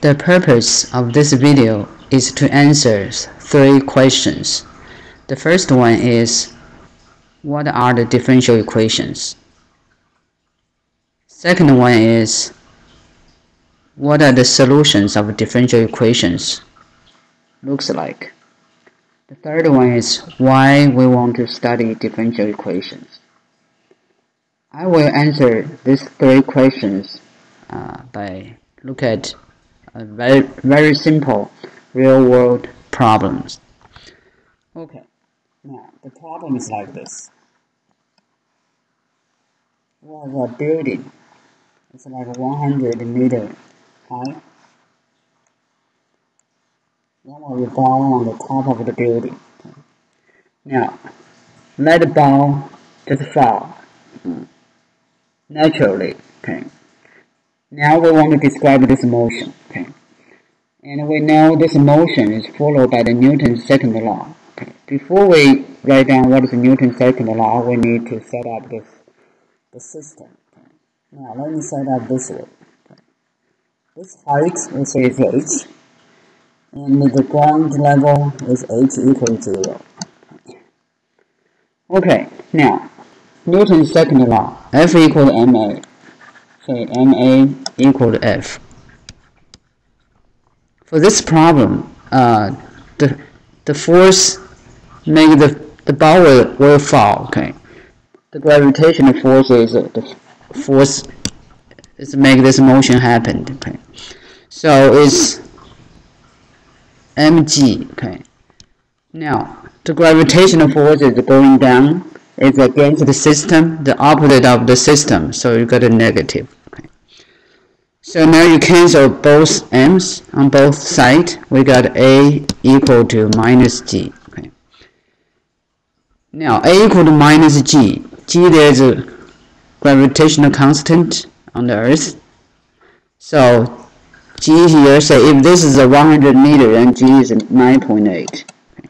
The purpose of this video is to answer 3 questions. The first one is, what are the differential equations? Second one is, what are the solutions of differential equations looks like? The third one is why we want to study differential equations. I will answer these 3 questions by look at very simple real-world problems. Okay, now the problem is like this. We have a building. It's like 100 meters high. Then we ball on the top of the building. Now, let the ball just fall naturally. Okay. Now we want to describe this motion. Okay. And we know this motion is followed by the Newton's second law. Okay. Before we write down what is Newton's second law, we need to set up the system. Okay. Now let me set up this way. Okay. This height we say is h, and the ground level is h equals 0. Okay, now Newton's second law, F equal to ma. Say ma equal to F. For this problem, the force make the ball will fall. Okay, the gravitational force is the force is make this motion happen. Okay, so it's mg. Okay, now the gravitational force is going down. It's against the system, the opposite of the system, so you got a negative. Okay. So now you cancel both m's on both sides. We got a equal to minus g. Okay. Now a equal to minus g. There's a gravitational constant on the Earth. So g here, say if this is a 100 meter and g is 9.8. Okay.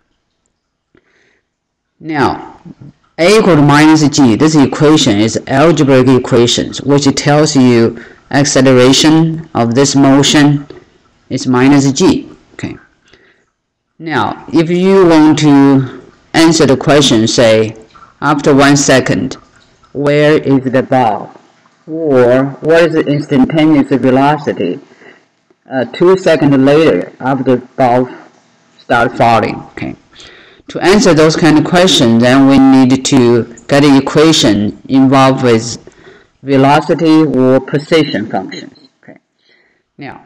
Now a equal to minus g, this equation is algebraic equations, which tells you acceleration of this motion is minus g. Okay. Now, if you want to answer the question, say, after 1 second, where is the ball? Or what is the instantaneous velocity 2 seconds later after the ball starts falling? Okay. To answer those kind of questions, then we need to get an equation involved with velocity or position functions. Okay. Now,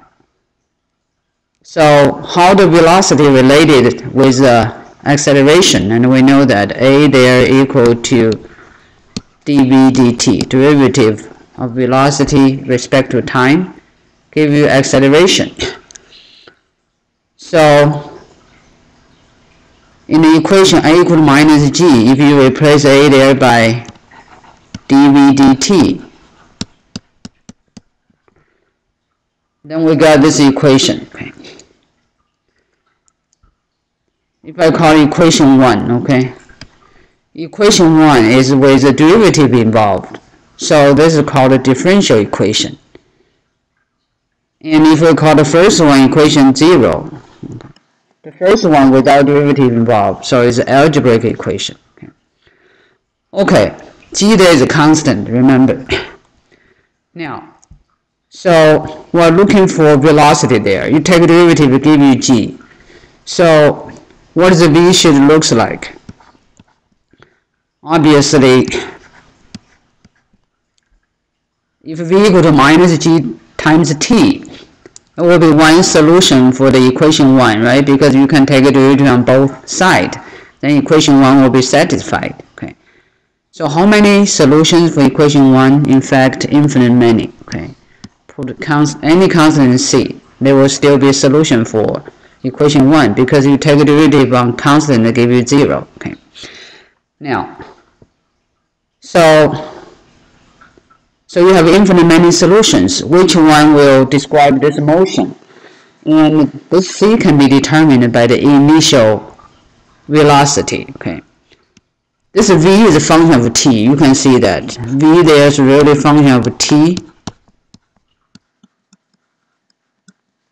so how the velocity related with acceleration, and we know that a there equal to dv dt, derivative of velocity respect to time, give you acceleration. So in the equation a equal to minus g, if you replace a there by dv dt, then we got this equation. Okay. If I call equation 1, okay, equation 1 is with a derivative involved, so this is called a differential equation. And if we call the first one equation 0, the first one without derivative involved, so it's an algebraic equation. Okay, g there is a constant, remember. Now, so we're looking for velocity there. You take a derivative, it give you g. So what does the v should looks like? Obviously, if v equal to minus g times t, it will be one solution for the equation 1, right? Because you can take a derivative on both sides. Then equation 1 will be satisfied. Okay. So how many solutions for equation 1? In fact, infinite many. Okay. Put any constant in C. There will still be a solution for equation 1 because you take a derivative on constant that give you 0. Okay. Now, so you have infinite many solutions. Which one will describe this motion? And this C can be determined by the initial velocity. Okay. This v is a function of t. You can see that v there is really a function of t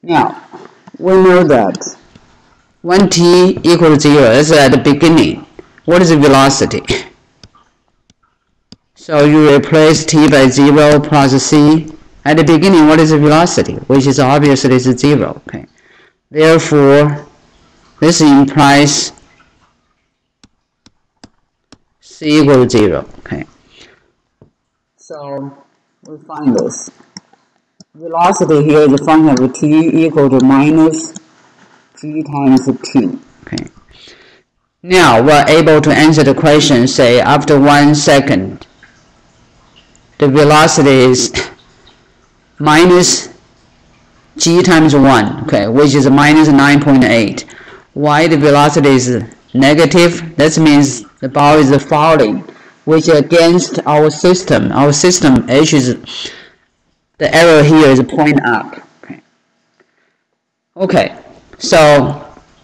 Now, we know that when t equals 0 is at the beginning. What is the velocity? So you replace t by 0 plus c. At the beginning, what is the velocity? Which is obviously 0. Okay. Therefore, this implies c equals 0. Okay. So we find this. Velocity here is a function of t equal to minus g times t. Okay. Now we're able to answer the question, say after 1 second, the velocity is minus g times 1, okay, which is minus 9.8. Why the velocity is negative? That means the ball is falling, which against our system. Our system h is, the arrow here is point up. Okay, so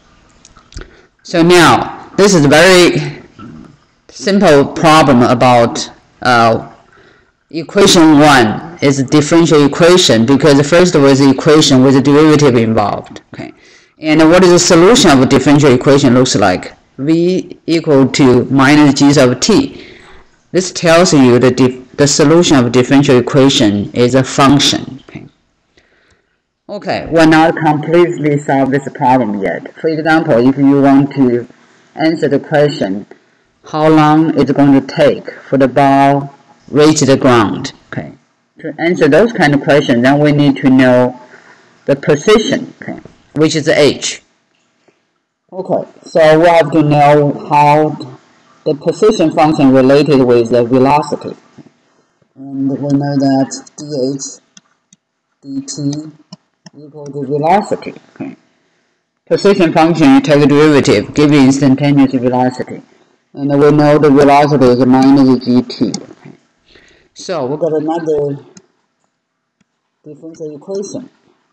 now this is a very simple problem about equation 1 is a differential equation, because the first was the equation with a derivative involved. Okay, and what is the solution of a differential equation looks like? V equal to minus g of t. This tells you that the solution of a differential equation is a function. Okay, we're not completely solved this problem yet. For example, if you want to answer the question, how long is it going to take for the ball reach the ground? Okay, to answer those kind of questions, then we need to know the position, okay, which is h. Okay, so we have to know how the position function related with the velocity, and we know that dh dt equal to velocity. Okay. Position function, you take a derivative, give you instantaneous velocity, and we know the velocity is minus gt. Okay. So we got another differential equation,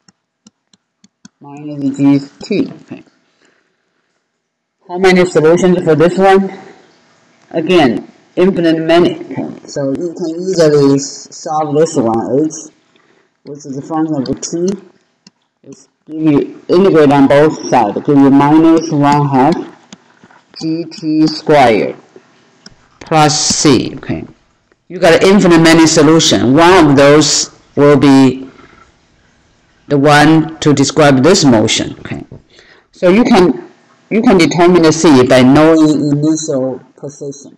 minus gt. Okay. How many solutions for this one? Again, infinite many. Okay. So you can easily solve this one, h, which is a function of t. Give you integrate on both sides, give you minus 1/2 gt squared plus c. Okay, you got an infinite many solution. One of those will be the one to describe this motion. Okay, so you can determine the c by knowing initial position.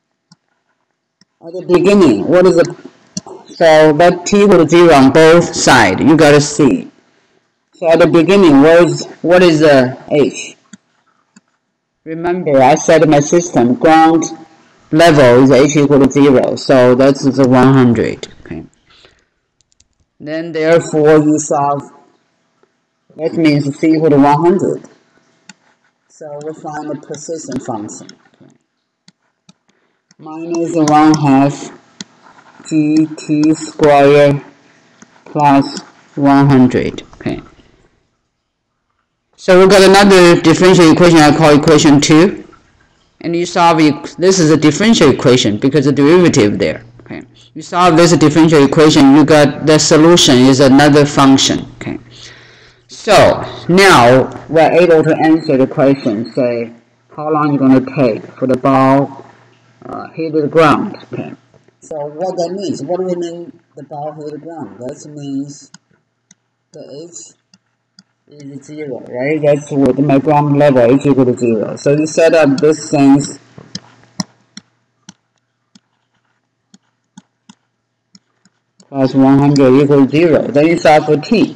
At the beginning, what is the, so that t equal to 0 on both sides, you got a c. So at the beginning, what is the h? Remember, I said my system ground level is h equal to 0, so that's the 100. Okay. Then therefore you solve. That means c equal to 100. So we find the position function. Okay. Minus 1/2 gt squared plus 100. Okay. So we've got another differential equation I call equation 2. And you solve it, this is a differential equation because the derivative there. Okay. You solve this differential equation, you got the solution is another function. Okay. So now we're able to answer the question, say how long is it going to take for the ball hit the ground. Okay. So what that means, what do we mean the ball hit the ground? That means the h is 0, right? That's what my ground level h equal to 0. So you set up this things plus 100 equals 0. Then you solve for t.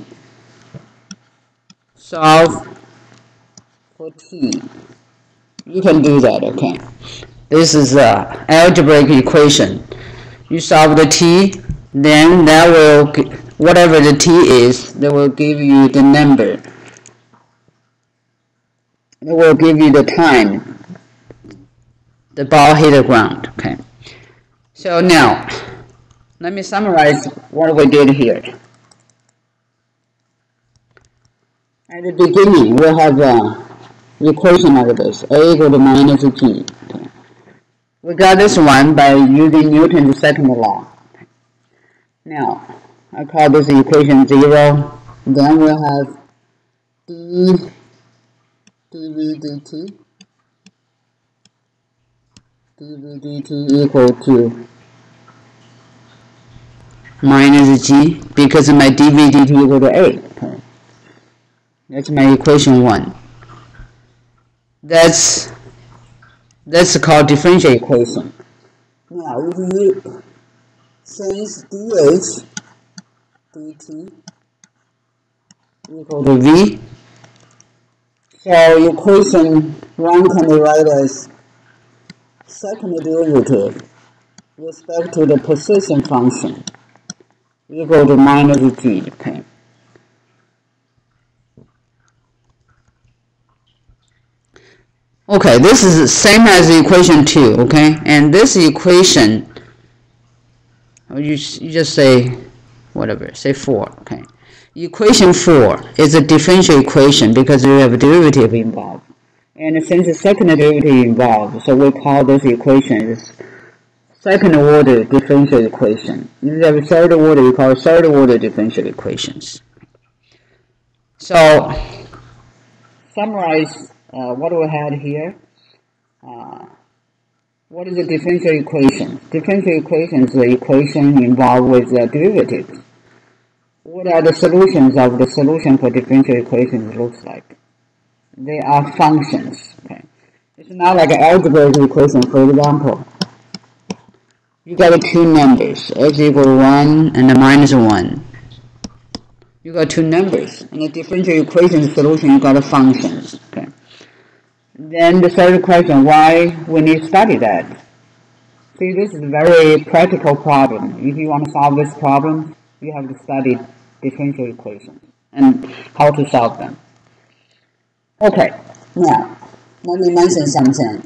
Solve for t. You can do that, okay? This is the algebraic equation. You solve the t, then that will, whatever the t is, that will give you the number. It will give you the time the ball hit the ground. Okay. So now, let me summarize what we did here. At the beginning, we have an equation like this, a equal to minus g. Okay. We got this one by using Newton's second law. Now, I call this equation 0. Then we have dv dt equal to minus g, because my dv dt equal to a. Okay. That's my equation 1. That's called differential equation. Now, if you change dh dt equal to v, so equation 1 can be write as second derivative with respect to the position function equal to minus g. Okay. Okay, this is the same as equation 2, okay? And this equation, you just say whatever, say 4, okay? Equation 4 is a differential equation because you have a derivative involved. And since the second derivative involved, so we call this equation as second order differential equation. If you have a third order, you call it third order differential equations. So, summarize what we had here. What is a differential equation? Differential equation is the equation involved with derivatives. What are the solutions of the solution for differential equations looks like? They are functions. Okay. It's not like an algebraic equation. For example, you got two numbers, x equal to 1 and minus 1. You got two numbers. In a differential equation solution, you got functions. Okay. Then the third question, why we need to study that? See, this is a very practical problem. If you want to solve this problem, you have to study differential equations and how to solve them. Okay, now, let me mention something.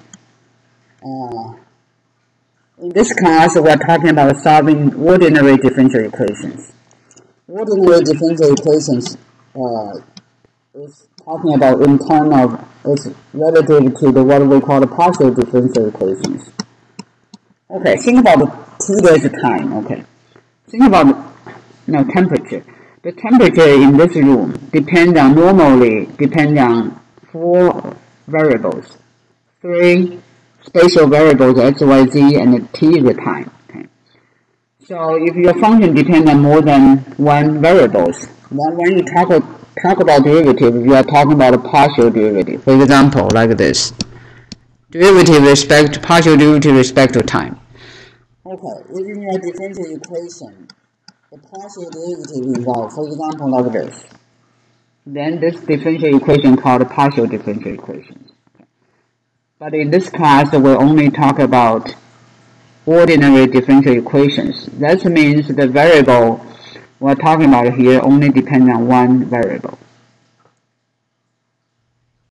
In this class, we're talking about solving ordinary differential equations. Ordinary differential equations is talking about in terms of it's relative to the what we call the partial differential equations. Okay, think about the today's time. Okay, think about temperature. The temperature in this room normally depends on 4 variables, 3 spatial variables x, y, z, and t is the time. Okay. So if your function depends on more than 1 variables, then when you talk about derivative, you are talking about a partial derivative. For example, like this. Partial derivative respect to time. Okay, if in your differential equation, the partial derivative involved, for example, like this. Then this differential equation called a partial differential equation. Okay. But in this class, we'll only talk about ordinary differential equations. That means the variable we're talking about here only depends on 1 variable.